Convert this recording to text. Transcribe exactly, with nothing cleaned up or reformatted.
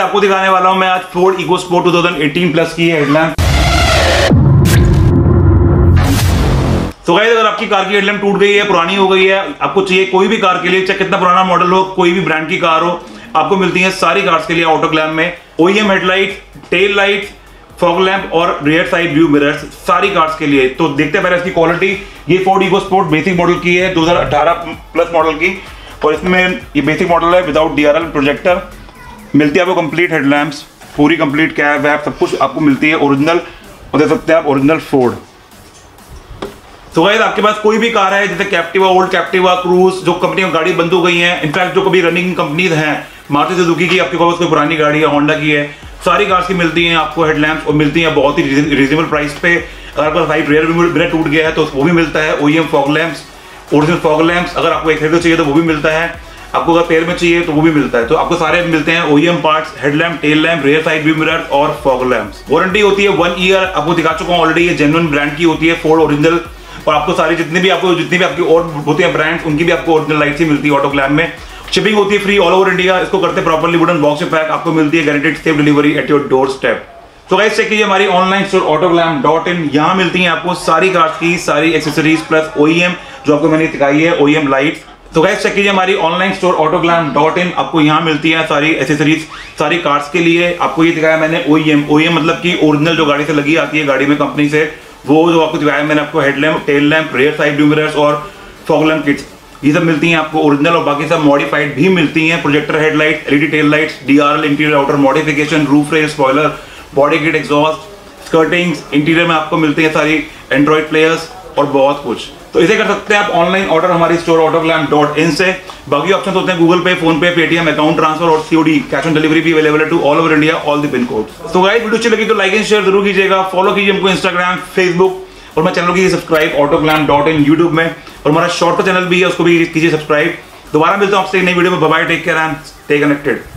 आपको दिखाने वाला हूं मैं आज फोर्ड इकोस्पोर्ट दो हज़ार अठारह प्लस की हेडलैम्प। तो गाइस अगर आपकी कार की हेडलैम्प टूट गई है, पुरानी हो गई है, आपको चाहिए कोई भी कार के लिए, चाहे कितना पुराना मॉडल हो, कोई भी ब्रांड की कार हो, आपको मिलती है सारी कार्स के लिए ऑटो ग्लैम में OEM headlight, tail light, fog lamp और रियर साइड व्यू मिरर्स सारी कार्स के लिए। तो देखते हैं पहले इसकी क्वालिटी। ये फोर्ड इकोस्पोर्ट बेसिक मॉडल की है, दो हज़ार अठारह प्लस मॉडल की, और इसमें ये बेसिक मॉडल है विदाउट डीआरएल प्रोजेक्टर। मिलती है आपको कंप्लीट हेडलैम्प्स, पूरी कंप्लीट कैब वैब सब कुछ आपको मिलती है ओरिजिनल, और देख सकते हैं आप ओरिजिनल फोर्ड। तो गाइस आपके पास कोई भी कार है, जैसे कैप्टिवा, ओल्ड कैप्टिवा, क्रूज, जो कंपनी में गाड़ी बंद हो गई है, इनफैक्ट जो कभी रनिंग कंपनीज हैं, मारुति सुजुकी की आपके पास कोई पुरानी गाड़ी है, होंडा की है, सारी कार्स की मिलती हैं आपको हेडलैम्प्स, और मिलती हैं बहुत ही रीजनेबल प्राइस पे। अगर आपका साइड रियर मिरर टूट गया है तो वो भी मिलता है, OEM fog lamps, original fog lamps. अगर आपको एक साइड चाहिए तो वो भी मिलता है, आपको अगर पेयर में चाहिए तो वो भी मिलता है। तो आपको सारे मिलते हैं OEM parts, headlamp, tail lamp, rear side view mirror और फॉग लैंप्स। वारंटी होती है वन ईयर, आपको दिखा चुका हूं ऑलरेडी, ये जेन्युइन ब्रांड की होती है फोर्ड ओरिजिनल। और आपको सारी जितनी भी आपको जितनी भी आपकी और होती है ब्रांड्स, उनकी भी आपको ओरिजिनल लाइट्स ही मिलती है ऑटो ग्लैम में। शिपिंग होती है फ्री ऑल ओवर इंडिया। इसको करते प्रॉपर्ली वुडन बॉक्स में पैक, आपको मिलती है guaranteed safe delivery at your doorstep. तो गाइस चेक कीजिए हमारी online store auto glam dot in. यहाँ मिलती हैं आपको सारी कार्स की सारी एक्सेसरीज प्लस ओईएम जो आपको मैंने दिखाई है, ओईएम लाइट्स। तो गाइस चेक कीजिए हमारी online store auto glam dot in, आपको यहाँ मिलती है सारी एक्सेसरीज सारी कार्स के लिए। आपको ये दिखाया मैंने ओईएम, ओईएम मतलब कि ओरिजिनल जो गाड़ी से लगी आती है गाड़ी में कंपनी से, वो जो आपको दिखाया मैंने आपको headlamp, tail lamp, rear side view mirrors और फॉग लैंप किट्स, ये सब मिलती हैं आपको ओरिजिनल, और बाकी सब मॉडिफाइड भी मिलती हैं। Projector headlight, LED tail lights, DRL interior outer modification, roof rail, spoiler, body kit, exhaust, skirtings, interior में आपको मिलती है सारी एंड्रॉइड प्लेयर्स और बहुत कुछ। तो इसे कर सकते हैं आप ऑनलाइन ऑर्डर हमारी store auto glam dot in से। बाकी ऑप्शन होते हैं Google Pay, PhonePe, Paytm, account transfer और सीओडी कैश ऑन डिलीवरी भी अवेलेबल है to all over India, all the pin code. तो गाइस वीडियो अच्छी लगी तो लाइक एंड शेयर जरूर कीजिएगा, फॉलो कीजिए हमको इंस्टाग्राम, फेसबुक, और मैं चैनल की subscribe auto glam dot in YouTube में, और हमारा शॉर्ट का चैनल भी है उसको भी कीजिए सब्सक्राइब। दोबारा मिलता हूं आपसे एक नई वीडियो में। Bye bye, take care and stay connected.